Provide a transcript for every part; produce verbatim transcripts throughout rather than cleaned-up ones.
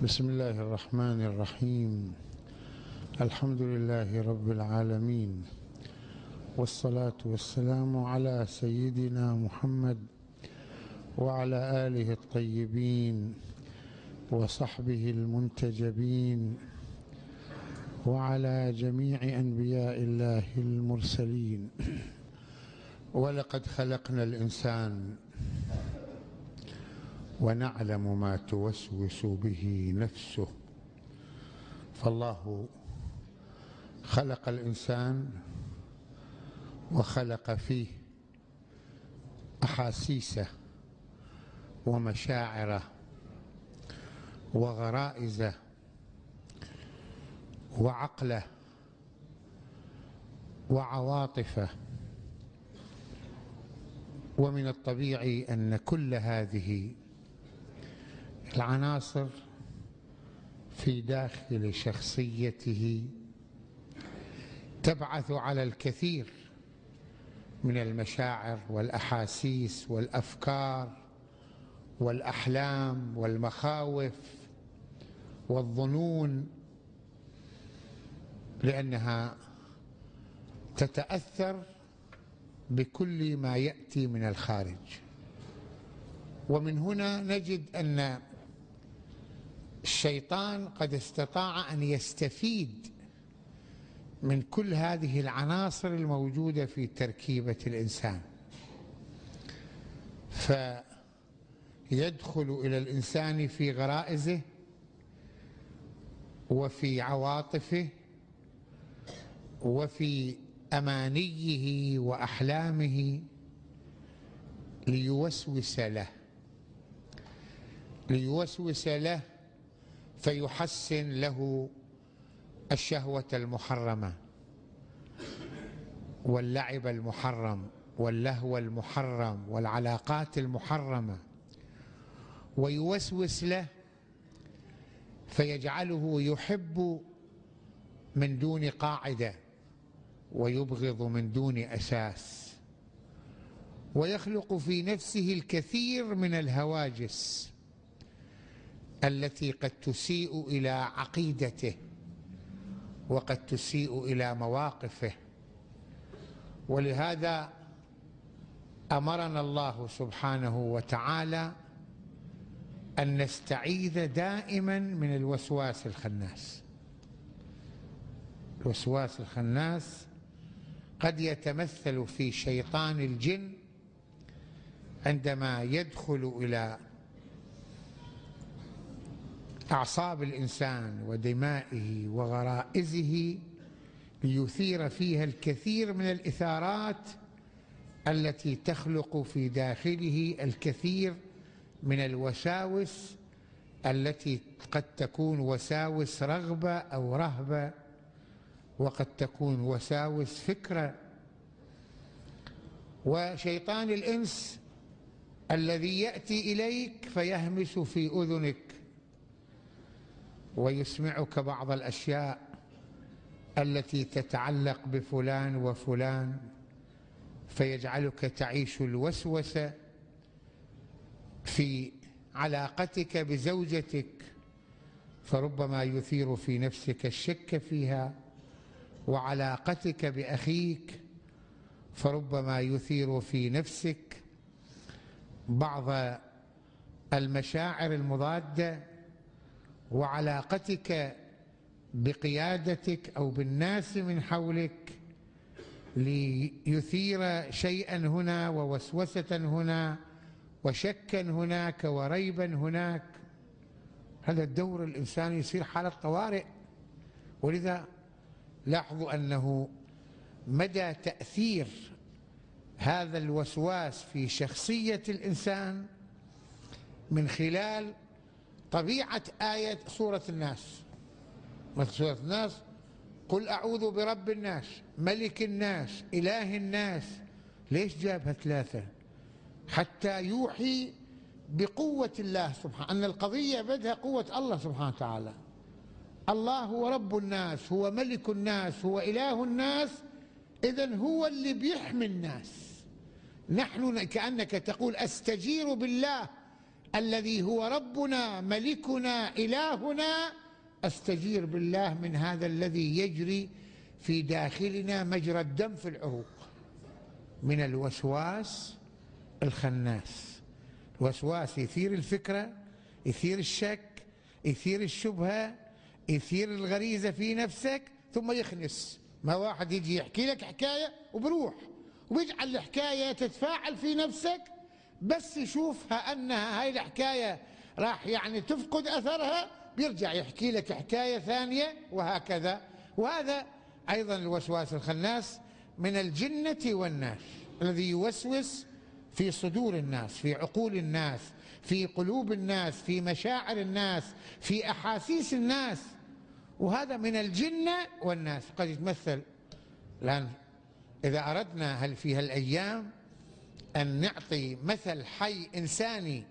بسم الله الرحمن الرحيم. الحمد لله رب العالمين، والصلاة والسلام على سيدنا محمد وعلى آله الطيبين وصحبه المنتجبين وعلى جميع أنبياء الله المرسلين. ولقد خلقنا الإنسان ونعلم ما توسوس به نفسه. فالله خلق الإنسان وخلق فيه أحاسيسه ومشاعره وغرائزه وعقله وعواطفه، ومن الطبيعي أن كل هذه العناصر في داخل شخصيته تبعث على الكثير من المشاعر والأحاسيس والأفكار والأحلام والمخاوف والظنون، لأنها تتأثر بكل ما يأتي من الخارج. ومن هنا نجد أن الشيطان قد استطاع أن يستفيد من كل هذه العناصر الموجودة في تركيبة الإنسان، فيدخل إلى الإنسان في غرائزه وفي عواطفه وفي أمانيه وأحلامه ليوسوس له ليوسوس له فيحسن له الشهوة المحرمة واللعب المحرم واللهو المحرم والعلاقات المحرمة، ويوسوس له فيجعله يحب من دون قاعدة ويبغض من دون أساس، ويخلق في نفسه الكثير من الهواجس التي قد تسيء إلى عقيدته وقد تسيء إلى مواقفه. ولهذا أمرنا الله سبحانه وتعالى أن نستعيذ دائما من الوسواس الخناس. الوسواس الخناس قد يتمثل في شيطان الجن عندما يدخل إلى أعصاب الإنسان ودمائه وغرائزه ليثير فيها الكثير من الإثارات التي تخلق في داخله الكثير من الوساوس التي قد تكون وساوس رغبة أو رهبة، وقد تكون وساوس فكرة. وشيطان الإنس الذي يأتي إليك فيهمس في أذنك ويسمعك بعض الأشياء التي تتعلق بفلان وفلان، فيجعلك تعيش الوسوسة في علاقتك بزوجتك، فربما يثير في نفسك الشك فيها، وعلاقتك بأخيك فربما يثير في نفسك بعض المشاعر المضادة، وعلاقتك بقيادتك أو بالناس من حولك ليثير شيئا هنا ووسوسة هنا وشكا هناك وريبا هناك. هذا الدور الإنساني يصير حالة طوارئ. ولذا لاحظوا أنه مدى تأثير هذا الوسواس في شخصية الإنسان من خلال طبيعة آية سورة الناس. مثل سورة الناس: قل أعوذ برب الناس ملك الناس إله الناس. ليش جابها ثلاثة؟ حتى يوحي بقوة الله سبحانه، أن القضية بدها قوة الله سبحانه وتعالى. الله هو رب الناس، هو ملك الناس، هو إله الناس، إذن هو اللي بيحمي الناس. نحن كأنك تقول أستجير بالله الذي هو ربنا ملكنا إلهنا، أستجير بالله من هذا الذي يجري في داخلنا مجرى الدم في العروق، من الوسواس الخناس. الوسواس يثير الفكرة، يثير الشك، يثير الشبهة، يثير الغريزة في نفسك، ثم يخنس. ما واحد يجي يحكي لك حكاية وبروح ويجعل الحكاية تتفاعل في نفسك، بس يشوفها أنها هاي الحكاية راح يعني تفقد أثرها، بيرجع يحكي لك حكاية ثانية، وهكذا. وهذا أيضا الوسواس الخناس من الجنة والناس، الذي يوسوس في صدور الناس، في عقول الناس، في قلوب الناس، في مشاعر الناس، في أحاسيس الناس، وهذا من الجنة والناس. قد يتمثل الآن إذا أردنا هل في هالأيام أن نعطي مثل حي إنساني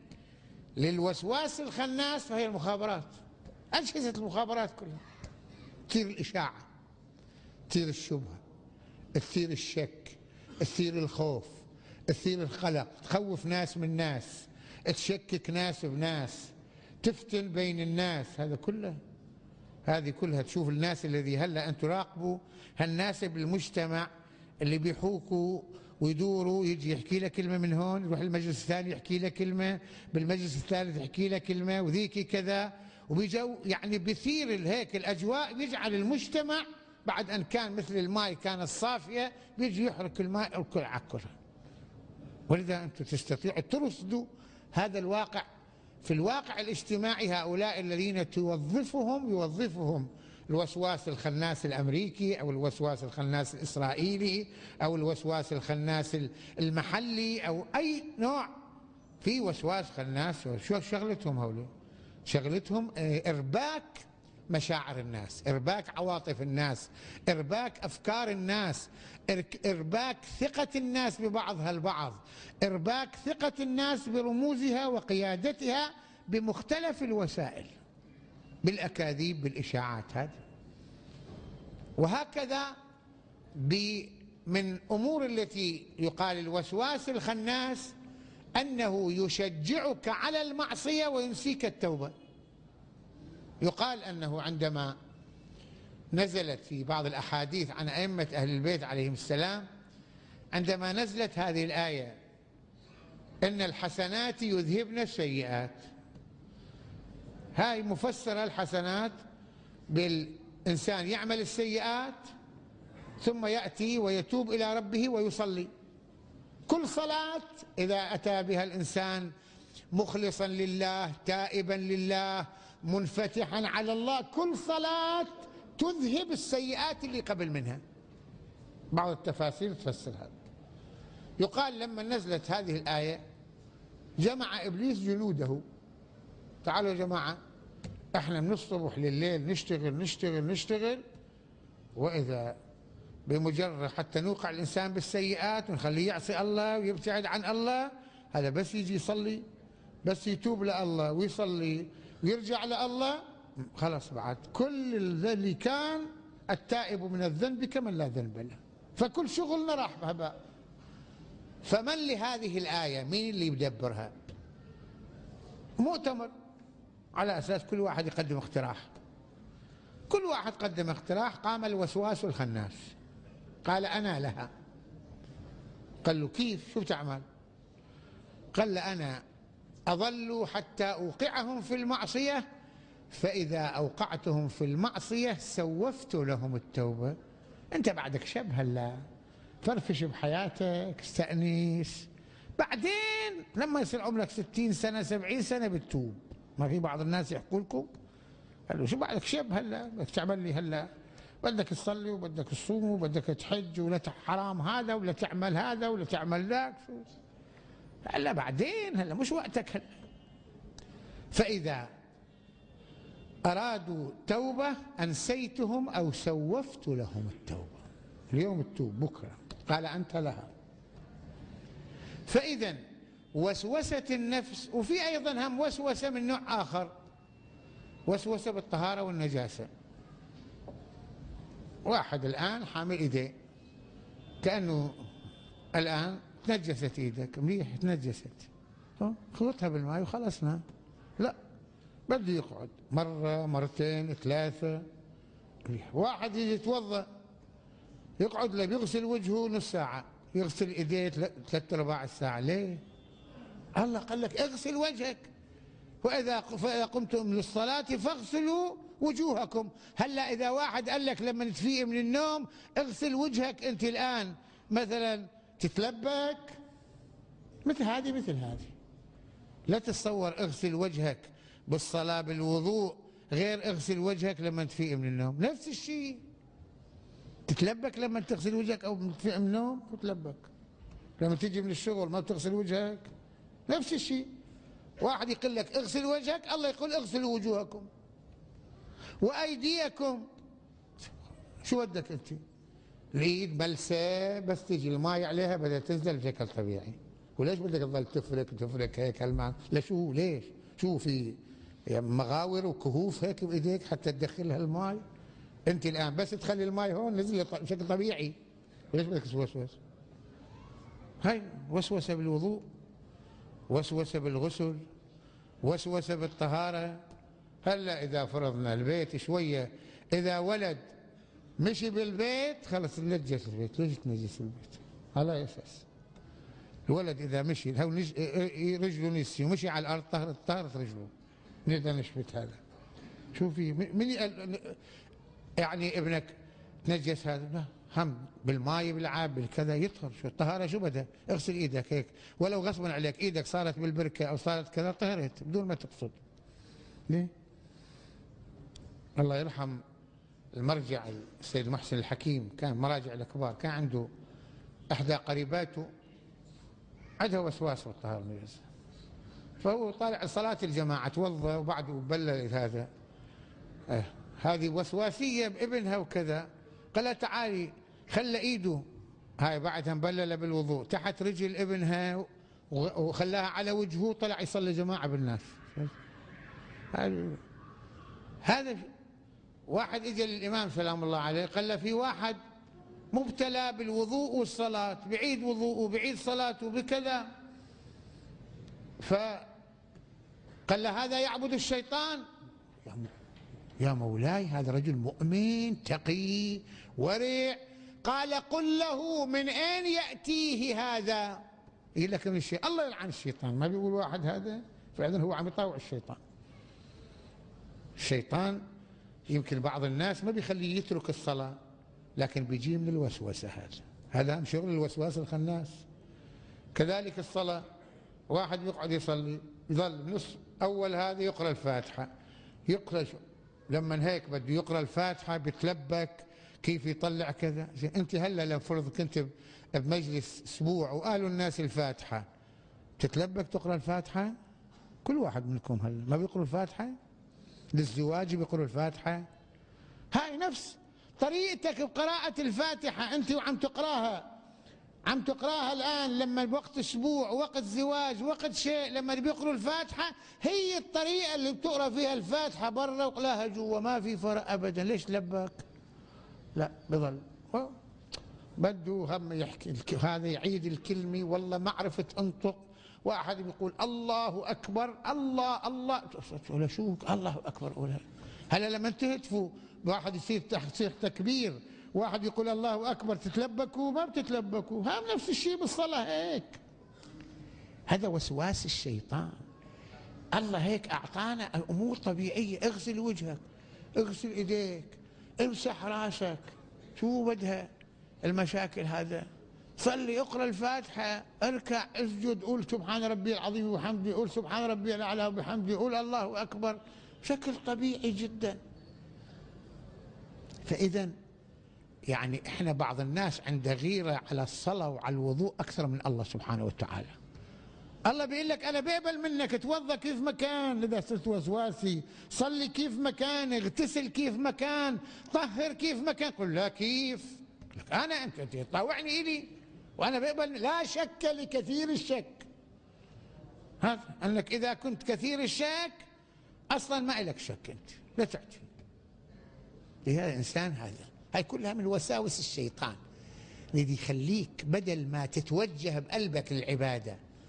للوسواس الخناس، فهي المخابرات. أجهزة المخابرات كلها تثير الإشاعة، تثير الشبهة، تثير الشك، تثير الخوف، تثير القلق، تخوف ناس من ناس، تشكك ناس بناس، تفتن بين الناس. هذا كله هذه كلها تشوف الناس الذي هلا أن تراقبوا هالناس بالمجتمع اللي بيحوكوا ويدوروا، يجي يحكي لك كلمة من هون، يروح المجلس الثاني يحكي لك كلمة، بالمجلس الثالث يحكي لك كلمة، وذيك كذا، وبيجوا يعني بيثير هيك الأجواء، بيجعل المجتمع بعد أن كان مثل الماء كانت صافية بيجي يحرق الماء الكل عكرها. ولذا أنتم تستطيعوا ترصدوا هذا الواقع. في الواقع الاجتماعي هؤلاء الذين توظفهم يوظفهم الوسواس الخناس الأمريكي أو الوسواس الخناس الإسرائيلي أو الوسواس الخناس المحلي أو أي نوع، في وسواس خناس. شو شغلتهم هؤلاء؟ شغلتهم إرباك مشاعر الناس، إرباك عواطف الناس، إرباك أفكار الناس، إرباك ثقة الناس ببعضها البعض، إرباك ثقة الناس برموزها وقيادتها بمختلف الوسائل، بالأكاذيب، بالإشاعات. هذا وهكذا من أمور التي يقال الوسواس الخناس أنه يشجعك على المعصية وينسيك التوبة. يقال أنه عندما نزلت في بعض الأحاديث عن أئمة أهل البيت عليهم السلام، عندما نزلت هذه الآية إن الحسنات يذهبن السيئات، هاي مفسرة الحسنات بالإنسان يعمل السيئات ثم يأتي ويتوب إلى ربه ويصلي. كل صلاة إذا أتى بها الإنسان مخلصا لله، تائبا لله، منفتحا على الله، كل صلاة تذهب السيئات اللي قبل منها. بعض التفاسير تفسر هذا. يقال لما نزلت هذه الآية جمع إبليس جنوده، تعالوا يا جماعة احنا من الصبح لليل نشتغل نشتغل نشتغل، وإذا بمجرد حتى نوقع الإنسان بالسيئات ونخليه يعصي الله ويبتعد عن الله، هذا بس يجي يصلي، بس يتوب لله ويصلي ويرجع لله، خلاص بعد كل اللي كان التائب من الذنب كمن لا ذنب له، فكل شغلنا راح بهباء. فمن لهذه الآية مين اللي يدبرها؟ مؤتمر على أساس كل واحد يقدم اقتراح. كل واحد قدم اقتراح، قام الوسواس الخناس قال أنا لها. قال له كيف؟ شو بتعمل؟ قال له أنا أظل حتى أوقعهم في المعصية، فإذا أوقعتهم في المعصية سوفت لهم التوبة. أنت بعدك شاب هلا، فرفش بحياتك، استأنيس، بعدين لما يصير عمرك ستين سنة سبعين سنة بتتوب. ما في بعض الناس يحكوا لكم قالوا شو بعدك شاب هلا بدك تعمل لي هلا، بدك تصلي وبدك تصوم وبدك تحج ولا حرام هذا ولا تعمل هذا ولا تعمل ذاك، هلا بعدين، هلا مش وقتك هلا. فإذا أرادوا توبة أنسيتهم أو سوفت لهم التوبة. اليوم التوب، بكرة قال أنت لها. فإذا وسوسة النفس، وفي أيضا هم وسوسة من نوع آخر، وسوسة بالطهارة والنجاسة. واحد الآن حامل إيديه، كأنه الآن تنجست إيدك، مليح تنجست، خلطها بالماء وخلصنا. لا، بده يقعد مرة مرتين ثلاثة. واحد يجي يتوضأ يقعد له بيغسل وجهه نص ساعة، يغسل ايديه ثلاث ارباع الساعة. ليه؟ الله قال لك اغسل وجهك، وإذا فإذا قمتم للصلاة فاغسلوا وجوهكم. هلا إذا واحد قال لك لما تفيق من النوم اغسل وجهك، أنت الآن مثلا تتلبك مثل هذه مثل هذه. لا تتصور اغسل وجهك بالصلاة بالوضوء غير اغسل وجهك لما تفيق من النوم، نفس الشيء. تتلبك لما تغسل وجهك أو تفيق من النوم تتلبك، لما تيجي من الشغل ما بتغسل وجهك نفس الشيء. واحد يقول لك اغسل وجهك، الله يقول اغسلوا وجوهكم وايديكم. شو بدك انت؟ الايد ملسه بس تجي الماء عليها بدها تنزل بشكل طبيعي، وليش بدك تظل تفرك تفرك هيك هالمعنى؟ لشو؟ ليش؟ شو في مغاور وكهوف هيك بايديك حتى تدخلها الماء؟ انت الان بس تخلي الماء هون نزل بشكل طبيعي، ليش بدك توسوس؟ هاي وسوسه بالوضوء، وسوسه بالغسل، وسوسه بالطهاره. هلا اذا فرضنا البيت شويه، اذا ولد مشي بالبيت خلص نجس البيت. ليش تنجس البيت؟ على اي اساس؟ الولد اذا مشي هو نج... رجله نسي ومشي على الارض طهرت طهرت رجله، نقدر نثبت هذا. شوفي من يقل... يعني ابنك تنجس هذا؟ لا، هم بالماء بالعاب بالكذا يطهر. شو الطهاره؟ شو بدها؟ اغسل ايدك هيك، ولو غصبا عليك ايدك صارت بالبركه او صارت كذا طهرت بدون ما تقصد. ليه؟ الله يرحم المرجع السيد محسن الحكيم، كان مراجع الكبار، كان عنده احدى قريباته عندها وسواس والطهاره النجاسه، فهو طالع صلاه الجماعه توضا وبعده بلل هذا اه هذه وسواسيه بابنها وكذا. قال لها تعالي، خلى ايده هاي بعدها مبلله بالوضوء تحت رجل ابنها وخلاها على وجهه، طلع يصلي جماعه بالناس. هذا واحد اجى للامام سلام الله عليه قال له في واحد مبتلى بالوضوء والصلاه، بعيد وضوءه بعيد صلاته بكذا، فقال له هذا يعبد الشيطان. يا مولاي هذا رجل مؤمن تقي ورع. قال قل له من أين يأتيه هذا؟ يقول لك من الشيء. الله يلعن الشيطان، ما بيقول واحد هذا فعلا هو عم يطاوع الشيطان. الشيطان يمكن بعض الناس ما بيخليه يترك الصلاة، لكن بيجي من الوسوسة. هذا هذا من شغل الوسواس الخناس. كذلك الصلاة، واحد يقعد يصلي يظل نص أول هذا يقرأ الفاتحة، يقرأ لما هيك بده يقرأ الفاتحة بتلبك كيف يطلع كذا. أنت هلا لو فرض كنت بمجلس أسبوع وقالوا الناس الفاتحة تتلبك تقرأ الفاتحة؟ كل واحد منكم هلا ما بيقرأوا الفاتحة؟ للزواج بيقرأوا الفاتحة؟ هاي نفس طريقتك بقراءة الفاتحة أنت وعم تقراها، عم تقراها الآن لما وقت أسبوع وقت زواج وقت شيء، لما بيقروا الفاتحة هي الطريقة اللي بتقرأ فيها الفاتحة برا وقلاها جوا، ما في فرق أبدا. ليش لبك؟ لا بظل بده هم يحكي هذا يعيد الكلمة والله ما عرفت أنطق. واحد بيقول الله أكبر الله الله ولا شو الله أكبر ولا. هلا لما تهتفوا واحد يصير تصير تكبير، واحد يقول الله أكبر تتلبكوا؟ ما بتتلبكوا. هم نفس الشيء بالصلاة هيك. هذا وسواس الشيطان. الله هيك أعطانا أمور طبيعية. اغسل وجهك، اغسل إيديك، امسح راسك، شو بدها المشاكل هذا؟ صلي، اقرأ الفاتحة، اركع اسجد، قول سبحان ربي العظيم وبحمده، قول سبحان ربي الأعلى وبحمده، قول الله أكبر بشكل طبيعي جدا. فإذا يعني احنا بعض الناس عنده غيرة على الصلاة وعلى الوضوء أكثر من الله سبحانه وتعالى. الله بيقول لك أنا بقبل منك توضأ كيف ما كان، إذا صرت وسواسي صلي كيف ما كان، اغتسل كيف ما كان، طهر كيف ما كان. قل لا كيف؟ لك أنا أنت تطاوعني إلي وأنا بقبل؟ لا شك لكثير الشك. هذا أنك إذا كنت كثير الشك أصلا ما إلك شك، أنت لا تعتي لهذا الإنسان. هذا هاي كلها من وساوس الشيطان الذي يخليك بدل ما تتوجه بقلبك للعبادة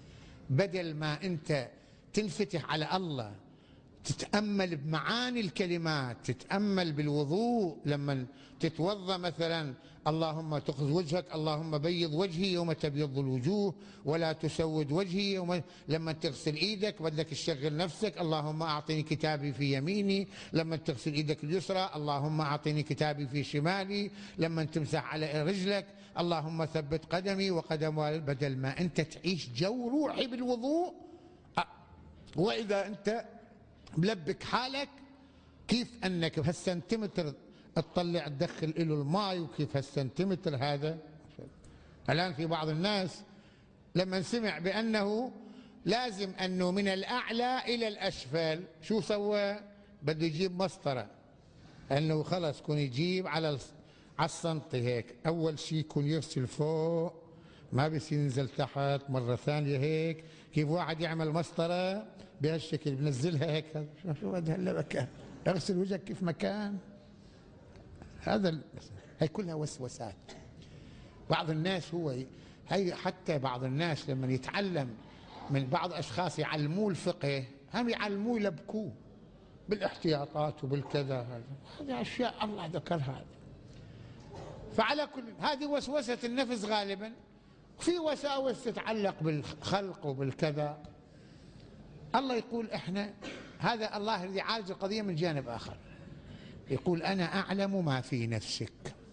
بدل ما أنت تنفتح على الله تتأمل بمعاني الكلمات، تتأمل بالوضوء لما تتوضأ مثلا، اللهم تخذ وجهك، اللهم بيض وجهي يوم تبيض الوجوه ولا تسود وجهي يوم، لما تغسل ايدك بدك تشغل نفسك، اللهم اعطني كتابي في يميني، لما تغسل ايدك اليسرى اللهم اعطني كتابي في شمالي، لما تمسح على رجلك اللهم ثبت قدمي وقدم والد، بدل ما انت تعيش جو روحي بالوضوء. واذا انت ملبك حالك كيف انك بهالسنتيمتر تطلع تدخل له الماء، وكيف هالسنتيمتر هذا. الان في بعض الناس لما سمع بانه لازم انه من الاعلى الى الاسفل شو سوى؟ بده يجيب مسطره، انه خلص يكون يجيب على على السنتي هيك، اول شيء يكون يرسل فوق ما بيصير ينزل تحت، مره ثانيه هيك. كيف واحد يعمل مسطره بهالشكل بنزلها هيك، شو بدها هلا مكان، اغسل وجهك كيف مكان. هذا هي كلها وسوسات. بعض الناس هو هي حتى بعض الناس لما يتعلم من بعض اشخاص يعلموه الفقه هم يعلموه يلبكوه بالاحتياطات وبالكذا، هذه اشياء الله ذكرها هذا. فعلى كل هذه وسوسه النفس غالبا. في وساوس تتعلق بالخلق وبالكذا. الله يقول احنا هذا الله الذي يعالج القضيه من جانب اخر، يقول انا اعلم ما في نفسك.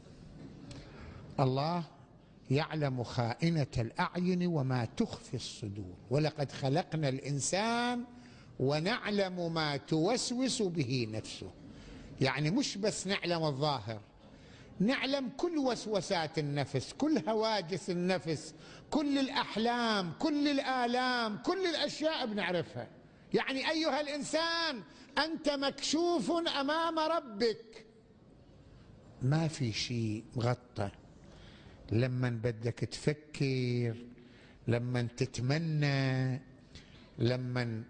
الله يعلم خائنة الأعين وما تخفي الصدور، ولقد خلقنا الإنسان ونعلم ما توسوس به نفسه. يعني مش بس نعلم الظاهر، نعلم كل وسوسات النفس، كل هواجس النفس، كل الأحلام، كل الآلام، كل الأشياء بنعرفها. يعني أيها الإنسان أنت مكشوف أمام ربك، ما في شيء مغطى. لما بدك تفكر، لما تتمنى، لما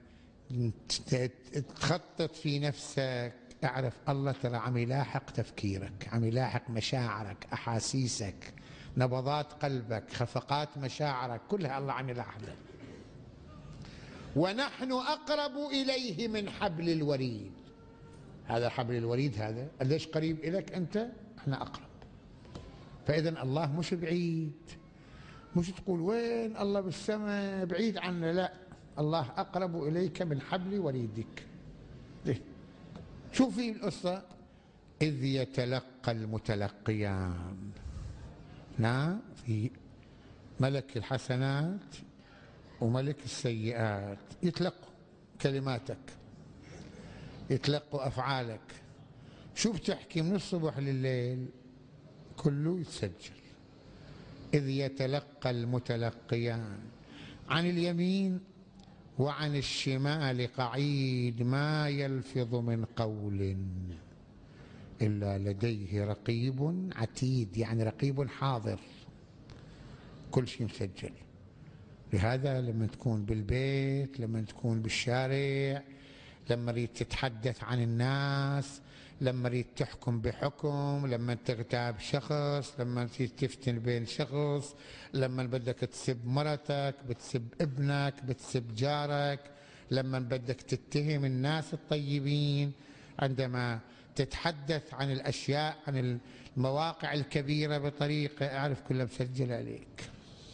تخطط في نفسك، اعرف الله ترى عم يلاحق تفكيرك، عم يلاحق مشاعرك، احاسيسك، نبضات قلبك، خفقات مشاعرك، كلها الله عم يلاحقها. ونحن اقرب اليه من حبل الوريد. هذا حبل الوريد هذا قديش قريب اليك انت؟ احنا اقرب. فاذا الله مش بعيد، مش تقول وين الله بالسماء بعيد عنا، لا، الله اقرب اليك من حبل وريدك. شوفي القصه، اذ يتلقى المتلقيان. نعم، في ملك الحسنات وملك السيئات يتلقوا كلماتك، يتلقوا افعالك. شو بتحكي من الصبح لليل كله يتسجل. إذ يتلقى المتلقيان عن اليمين وعن الشمال قعيد ما يلفظ من قول إلا لديه رقيب عتيد، يعني رقيب حاضر، كل شيء مسجل. لهذا لما تكون بالبيت، لما تكون بالشارع، لما تريد تتحدث عن الناس، لما تريد تحكم بحكم، لما تغتاب شخص، لما تريد تفتن بين شخص، لما بدك تسب مرتك، بتسب ابنك، بتسب جارك، لما بدك تتهم الناس الطيبين، عندما تتحدث عن الأشياء، عن المواقع الكبيرة بطريقة، اعرف كلها مسجل عليك.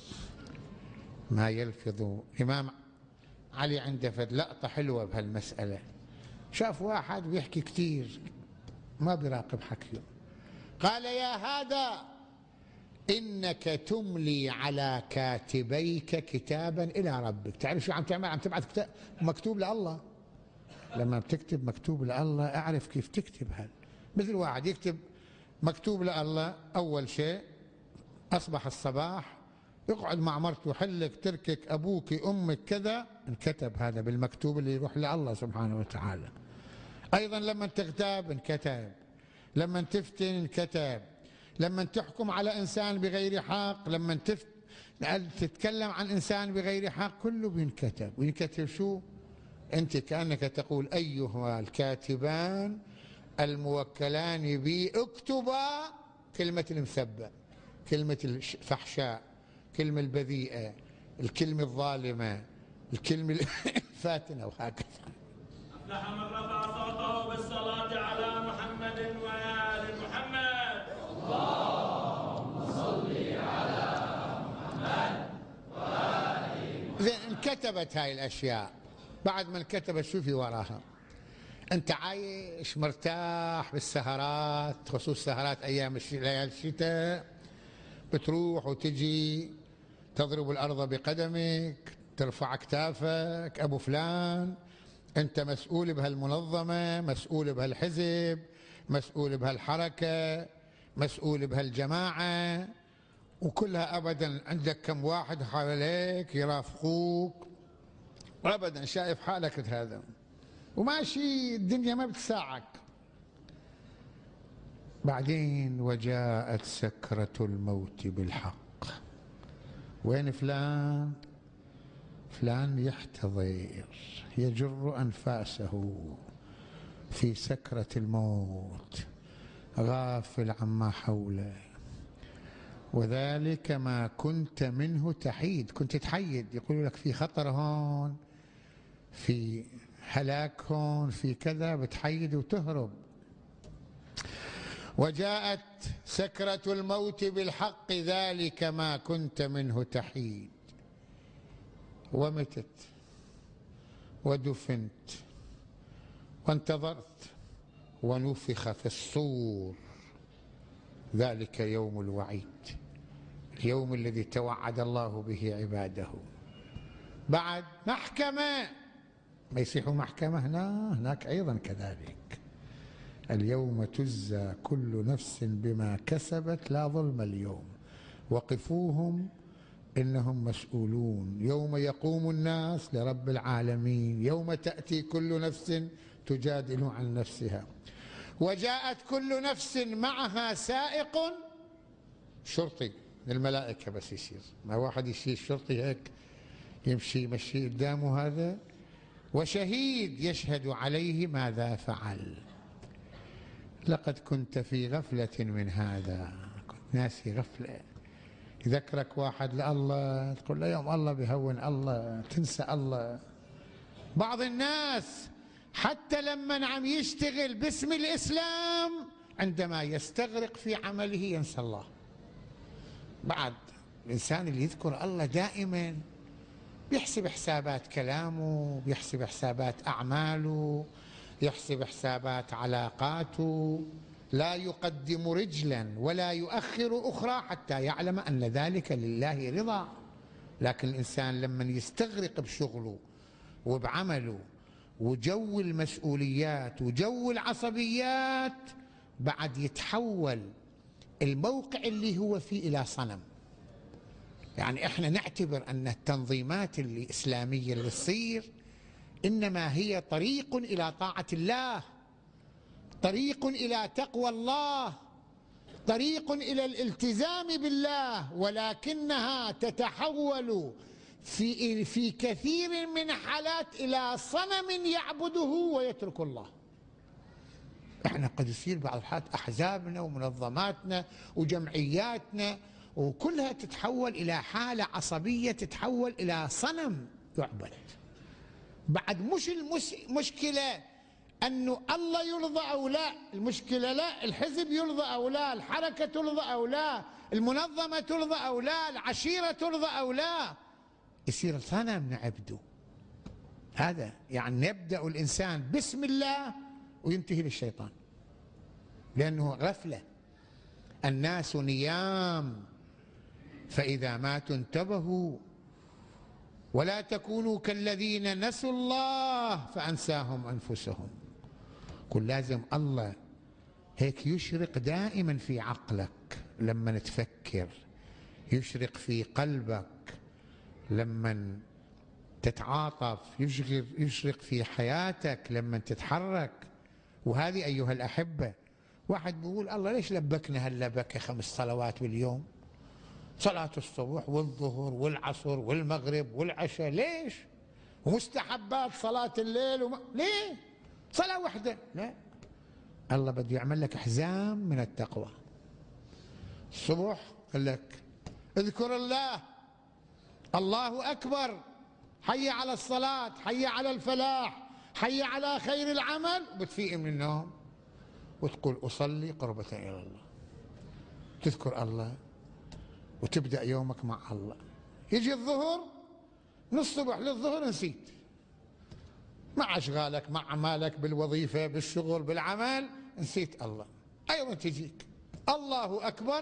ما يلفظ. إمام علي عنده فد لقطة حلوة بهالمسألة. شاف واحد بيحكي كثير ما بيراقب حكيه، قال يا هذا إنك تملي على كاتبيك كتابا إلى ربك. تعرف شو عم تعمل؟ عم تبعث كتاب مكتوب لله. لما بتكتب مكتوب لله اعرف كيف تكتب. هذا مثل واحد يكتب مكتوب لله، أول شيء أصبح الصباح يقعد مع مرته، حلك تركك أبوك أمك كذا، انكتب هذا بالمكتوب اللي يروح لله سبحانه وتعالى. أيضا لما تغتاب انكتب، لما تفتن انكتب، لما تحكم على إنسان بغير حق، لما تفت... تتكلم عن إنسان بغير حق، كله بينكتب. وينكتب شو؟ أنت كأنك تقول أيها الكاتبان الموكلان بي اكتبا كلمة المسبة، كلمة الفحشاء، كلمة البذيئة، الكلمة الظالمة، الكلمة الفاتنة وهكذا. أفلح من رفع صوته بالصلاة على محمد وآل محمد. اللهم صل على محمد وآل محمد. زين، انكتبت هاي الأشياء، بعد ما انكتبت شو في وراها؟ أنت عايش مرتاح بالسهرات، خصوص سهرات أيام ليالي الشتاء، بتروح وتجي تضرب الأرض بقدمك، ترفع كتافك، أبو فلان أنت مسؤول بهالمنظمة، مسؤول بهالحزب، مسؤول بهالحركة، مسؤول بهالجماعة، وكلها أبدا عندك كم واحد حواليك يرافقوك، أبدا شايف حالك هذا وماشي الدنيا ما بتساعك. بعدين وجاءت سكرة الموت بالحق. وين فلان؟ فلان يحتضر يجر أنفاسه في سكرة الموت غافل عما حوله. وذلك ما كنت منه تحيد، كنت تحيد، يقول لك في خطر هون، في هلاك هون، في كذا، بتحيد وتهرب. وجاءت سكرة الموت بالحق ذلك ما كنت منه تحيد. ومتت ودفنت وانتظرت ونفخ في الصور. ذلك يوم الوعيد، اليوم الذي توعد الله به عباده. بعد محكمة، ما يصيحوا محكمة هنا، هناك أيضا كذلك. اليوم تجزى كل نفس بما كسبت لا ظلم اليوم وقفوهم إنهم مسؤولون. يوم يقوم الناس لرب العالمين، يوم تأتي كل نفس تجادل عن نفسها. وجاءت كل نفس معها سائق شرطي من الملائكة، بس يصير ما واحد يشيل الشرطي هيك يمشي يمشي قدامه هذا، وشهيد يشهد عليه ماذا فعل. لقد كنت في غفلة من هذا، كنت ناسي غفلة. يذكرك واحد لله تقول له يوم الله بيهون الله، تنسى الله. بعض الناس حتى لما عم يشتغل باسم الإسلام عندما يستغرق في عمله ينسى الله. بعد الإنسان اللي يذكر الله دائما بيحسب حسابات كلامه، بيحسب حسابات أعماله، يحسب حسابات علاقاته، لا يقدم رجلا ولا يؤخر أخرى حتى يعلم أن ذلك لله رضا. لكن الإنسان لما يستغرق بشغله وبعمله وجو المسؤوليات وجو العصبيات، بعد يتحول الموقع اللي هو فيه إلى صنم. يعني احنا نعتبر أن التنظيمات الإسلامية اللي تصير إنما هي طريق إلى طاعة الله، طريق إلى تقوى الله، طريق إلى الالتزام بالله، ولكنها تتحول في في كثير من حالات إلى صنم يعبده ويترك الله. احنا قد يصير بعض الحالات أحزابنا ومنظماتنا وجمعياتنا وكلها تتحول إلى حالة عصبية، تتحول إلى صنم يعبد. بعد مش المشكلة أنه الله يرضى أو لا، المشكلة لا الحزب يرضى أو لا، الحركة ترضى أو لا، المنظمة ترضى أو لا، العشيرة ترضى أو لا، يصير صنم نعبده. هذا يعني يبدأ الإنسان بسم الله وينتهي للشيطان، لأنه غفلة. الناس نيام فإذا ماتوا انتبهوا، ولا تكونوا كالذين نسوا الله فأنساهم أنفسهم. قل لازم الله هيك يشرق دائما في عقلك لما تفكر، يشرق في قلبك لما تتعاطف، يشغل يشرق في حياتك لما تتحرك. وهذه أيها الأحبة، واحد بيقول الله ليش لبكنا هاللبكة خمس صلوات باليوم، صلاة الصبح والظهر والعصر والمغرب والعشاء، ليش؟ ومستحبات صلاة الليل وما... ليه؟ صلاة واحدة؟ لا، الله بده يعمل لك حزام من التقوى. الصبح قال لك اذكر الله، الله أكبر، حي على الصلاة، حي على الفلاح، حي على خير العمل، بتفيق من النوم وتقول أصلي قربة إلى الله، تذكر الله وتبدأ يومك مع الله. يجي الظهر، من الصبح للظهر نسيت، مع أشغالك، مع أعمالك، بالوظيفة، بالشغل، بالعمل، نسيت الله. أيوة تجيك الله أكبر،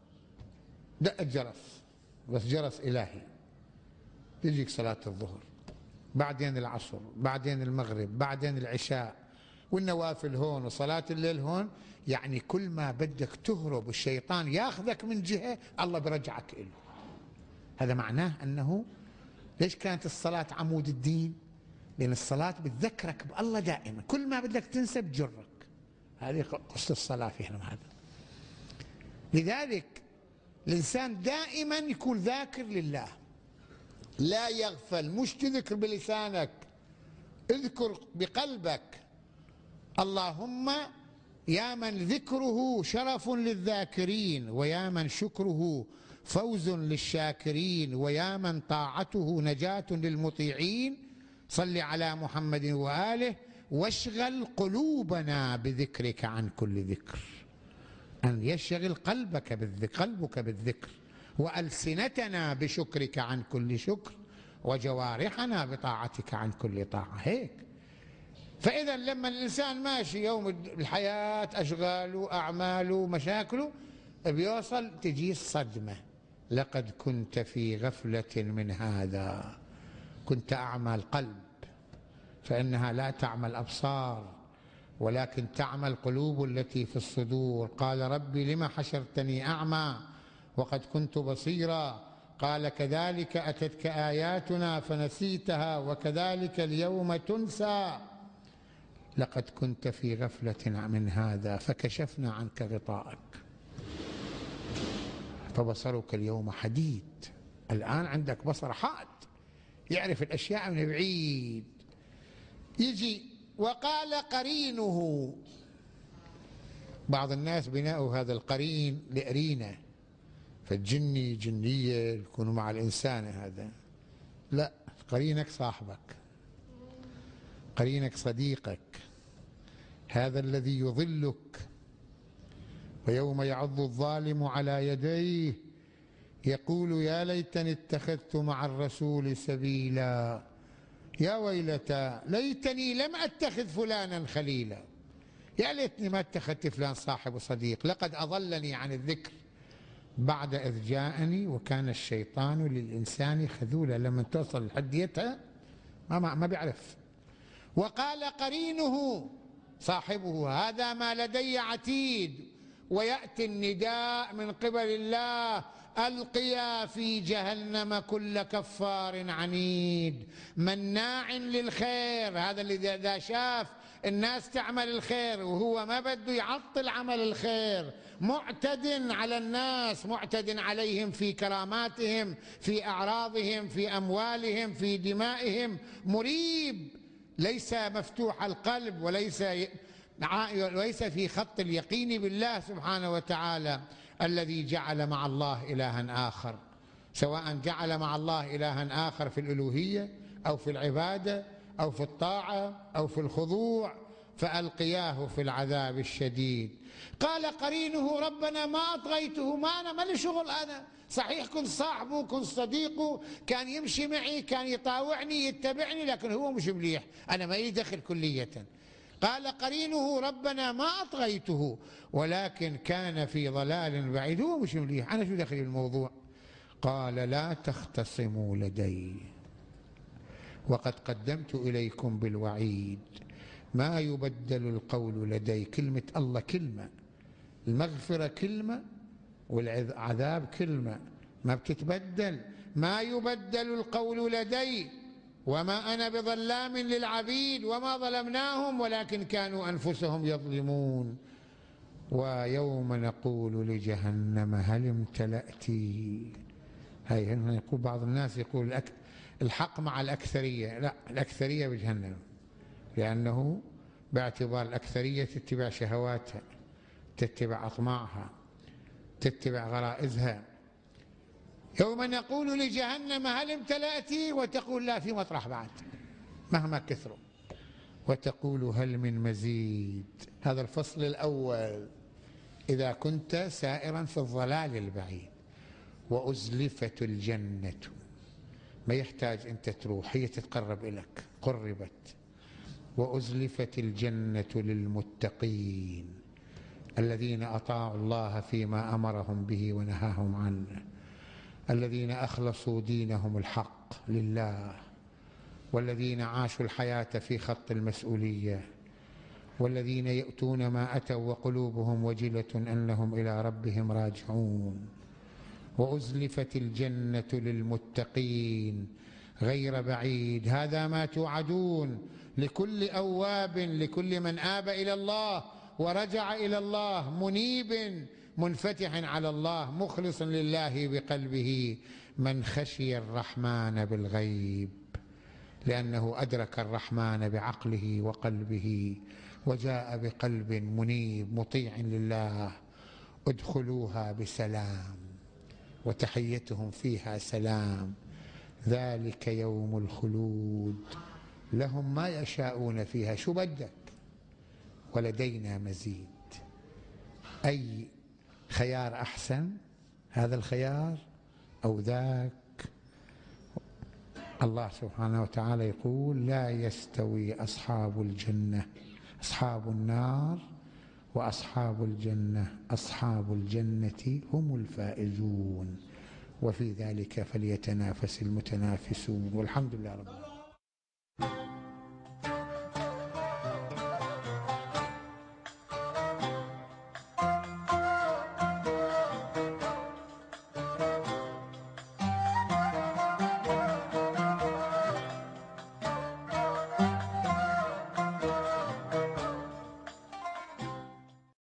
دق الجرس، بس جرس إلهي، تجيك صلاة الظهر، بعدين العصر، بعدين المغرب، بعدين العشاء، والنوافل هون وصلاة الليل هون. يعني كل ما بدك تهرب الشيطان ياخذك من جهة، الله برجعك له. هذا معناه أنه ليش كانت الصلاة عمود الدين؟ لأن الصلاة بتذكرك بالله دائما، كل ما بدك تنسى بتجرك. هذه قصة الصلاة في هذا. لذلك الإنسان دائما يكون ذاكر لله، لا يغفل، مش تذكر بلسانك، اذكر بقلبك. اللهم يا من ذكره شرف للذاكرين، ويا من شكره فوز للشاكرين، ويا من طاعته نجاة للمطيعين، صل على محمد وآله واشغل قلوبنا بذكرك عن كل ذكر. أن يشغل قلبك بالذكر، قلبك بالذكر، وألسنتنا بشكرك عن كل شكر، وجوارحنا بطاعتك عن كل طاعة. هيك. فإذا لما الإنسان ماشي يوم الحياة، أشغاله، أعماله، مشاكله، بيوصل تجي الصدمة، لقد كنت في غفلة من هذا، كنت أعمى القلب، فإنها لا تعمى الأبصار ولكن تعمى القلوب التي في الصدور. قال ربي لم حشرتني أعمى وقد كنت بصيرا، قال كذلك أتتك آياتنا فنسيتها وكذلك اليوم تنسى، لقد كنت في غفلة من هذا فكشفنا عنك غطاءك فبصرك اليوم حديد. الآن عندك بصر حاد، يعرف الأشياء من بعيد. يجي وقال قرينه، بعض الناس بناءوا هذا القرين لقرينة، فالجني جنية يكونوا مع الإنسان، هذا لا، قرينك صاحبك، قرينك صديقك، هذا الذي يظلك. ويوم يعض الظالم على يديه يقول يا ليتني اتخذت مع الرسول سبيلا، يا ويلتى ليتني لم أتخذ فلانا خليلا، يا ليتني ما اتخذت فلان صاحب وصديق، لقد أضلني عن الذكر بعد إذ جاءني وكان الشيطان للإنسان خذولا. لما توصل لحديتها ما, ما بيعرف. وقال قرينه صاحبه هذا ما لدي عتيد، ويأتي النداء من قبل الله ألقيا في جهنم كل كفار عنيد مناع للخير. هذا اللي إذا شاف الناس تعمل الخير وهو ما بده يعطل عمل الخير، معتد على الناس، معتد عليهم في كراماتهم، في أعراضهم، في أموالهم، في دمائهم، مريب، ليس مفتوح القلب، وليس وليس في خط اليقين بالله سبحانه وتعالى، الذي جعل مع الله إلها آخر، سواء جعل مع الله إلها آخر في الألوهية أو في العبادة أو في الطاعة أو في الخضوع، فألقياه في العذاب الشديد. قال قرينه ربنا ما أطغيته، ما أنا ما لي شغل، أنا صحيح كنت صاحبه، كنت صديقه، كان يمشي معي، كان يطاوعني، يتبعني، لكن هو مش مليح، أنا ما لي دخل كلية. قال قرينه ربنا ما أطغيته ولكن كان في ضلال بعيد، هو مش مليح، أنا شو دخلي الموضوع. قال لا تختصموا لدي وقد قدمت إليكم بالوعيد، ما يبدل القول لدي. كلمة الله كلمة، المغفرة كلمة، والعذاب كلمة، ما بتتبدل. ما يبدل القول لدي وما أنا بظلام للعبيد وما ظلمناهم ولكن كانوا أنفسهم يظلمون. ويوم نقول لجهنم هل امتلأت، هاي هنا يقول بعض الناس يقول الحق مع الأكثرية، لا، الأكثرية بجهنم، لأنه باعتبار الأكثرية تتبع شهواتها، تتبع أطماعها، تتبع غرائزها. يوم نقول لجهنم هل امتلأت وتقول لا في مطرح بعد مهما كثروا، وتقول هل من مزيد. هذا الفصل الأول إذا كنت سائرا في الضلال البعيد. وأزلفت الجنة، ما يحتاج أنت تروح، هي تتقرب إليك، قربت. وأزلفت الجنة للمتقين الذين أطاعوا الله فيما أمرهم به ونهاهم عنه، الذين أخلصوا دينهم الحق لله، والذين عاشوا الحياة في خط المسؤولية، والذين يؤتون ما أتوا وقلوبهم وجلة أنهم إلى ربهم راجعون. وأزلفت الجنة للمتقين غير بعيد. هذا ما توعدون لكل أواب، لكل من آب إلى الله ورجع إلى الله، منيب منفتح على الله، مخلص لله بقلبه، من خشي الرحمن بالغيب، لأنه أدرك الرحمن بعقله وقلبه وجاء بقلب منيب مطيع لله. ادخلوها بسلام وتحيتهم فيها سلام، ذلك يوم الخلود، لهم ما يشاءون فيها. شو بدك؟ ولدينا مزيد. أي خيار أحسن، هذا الخيار أو ذاك؟ الله سبحانه وتعالى يقول لا يستوي أصحاب الجنة أصحاب النار وأصحاب الجنة أصحاب الجنة هم الفائزون، وفي ذلك فليتنافس المتنافسون. والحمد لله رب العالمين.